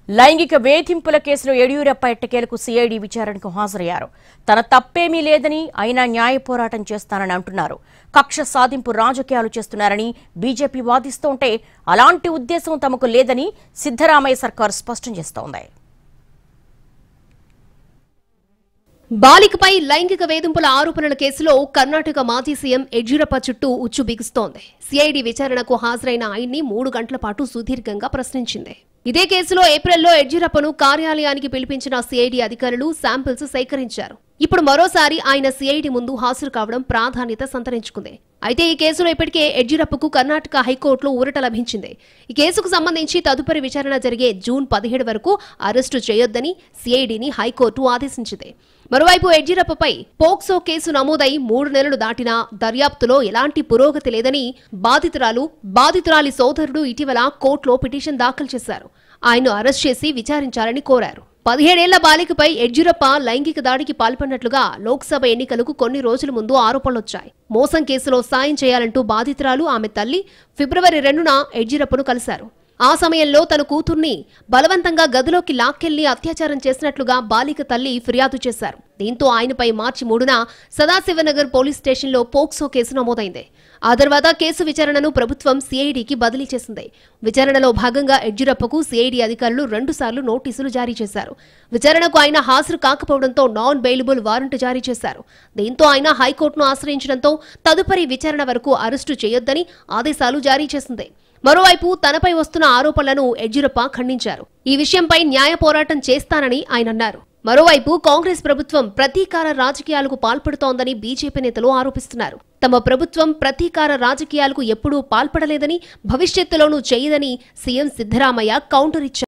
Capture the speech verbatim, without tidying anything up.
లైంగిక వేధింపుల కేసులో యడియూరప్ప ఎట్టకేలకు సిఐడి విచారణకు హాజరయ్యారు. తన తప్పేమీ లేదని అయినా న్యాయ పోరాటం చేస్తానని అంటున్నారు. కక్ష సాధింపు రాజకీయాలు చేస్తున్నారని బీజేపీ వాదిస్తుంటే అలాంటి ఉద్దేశం తమకు లేదని సిద్ధరామయ్య సర్కారు స్పష్టం చేస్తోంది. బాలికపై లైంగిక వేధింపుల ఆరోపణల కేసులో కర్ణాటక మాజీ సీఎం యడియూరప్ప చుట్టూ ఉచ్చు బిగుస్తోంది. సిఐడి విచారణకు హాజరైన ఆయన్ని మూడు గంటల పాటు సుదీర్ఘంగా ప్రశ్నించింది. ఇదే కేసులో ఏప్రిల్లో యడియూరప్పను కార్యాలయానికి పిలిపించిన సిఐడి అధికారులు శాంపిల్స్ సేకరించారు. ఇప్పుడు మరోసారి ఆయన సిఐడి ముందు హాజరు కావడం ప్రాధాన్యత సంతరించుకుంది. అయితే ఈ కేసులో ఇప్పటికే యడియూరప్పకు కర్ణాటక హైకోర్టులో ఊరట లభించింది. ఈ కేసుకు సంబంధించి తదుపరి విచారణ జరిగే జూన్ పదిహేడు వరకు అరెస్టు చేయొద్దని సిఐడిని హైకోర్టు ఆదేశించింది. మరోవైపు యడియూరప్పపై పోక్సో కేసు నమోదై మూడు నెలలు దాటినా దర్యాప్తులో ఎలాంటి పురోగతి లేదని బాధితురాలు బాధితురాలి సోదరుడు ఇటీవల కోర్టులో పిటిషన్ దాఖలు చేశారు. ఆయన్ను అరెస్ట్ చేసి విచారించాలని కోరారు. పదిహేడేళ్ల బాలికపై యడియూరప్ప లైంగిక దాడికి పాల్పడినట్లుగా లోక్సభ ఎన్నికలకు కొన్ని రోజుల ముందు ఆరోపణలొచ్చాయి. మోసం కేసులో సాయం చేయాలంటూ బాధితురాలు ఆమె తల్లి ఫిబ్రవరి రెండున యడియూరప్పను కలిశారు. ఆ సమయంలో తన కూతుర్ని బలవంతంగా గదిలోకి లాక్కెళ్లి అత్యాచారం చేసినట్లుగా బాలిక తల్లి ఫిర్యాదు చేశారు. దీంతో ఆయనపై మార్చి మూడున సదాశివనగర్ పోలీస్ స్టేషన్లో పోక్సో కేసు నమోదైంది. ఆ తర్వాత కేసు విచారణను ప్రభుత్వం సిఐడికి బదిలీ చేసింది. విచారణలో భాగంగా యడియూరప్పకు సిఐడి అధికారులు రెండుసార్లు నోటీసులు జారీ చేశారు. విచారణకు ఆయన హాజరు కాకపోవడంతో నాన్ బెయిలబుల్ వారెంట్ జారీ చేశారు. దీంతో ఆయన హైకోర్టును ఆశ్రయించడంతో తదుపరి విచారణ వరకు అరెస్టు చేయొద్దని ఆదేశాలు జారీ చేసింది. మరోవైపు తనపై వస్తున్న ఆరోపణలను యడియూరప్ప ఖండించారు. ఈ విషయంపై న్యాయ పోరాటం చేస్తానని ఆయన అన్నారు. మరోవైపు కాంగ్రెస్ ప్రభుత్వం ప్రతీకార రాజకీయాలకు పాల్పడుతోందని బీజేపీ నేతలు ఆరోపిస్తున్నారు. తమ ప్రభుత్వం ప్రతీకార రాజకీయాలకు ఎప్పుడూ పాల్పడలేదని, భవిష్యత్తులోనూ చేయదని సీఎం సిద్ధరామయ్య కౌంటర్ ఇచ్చారు.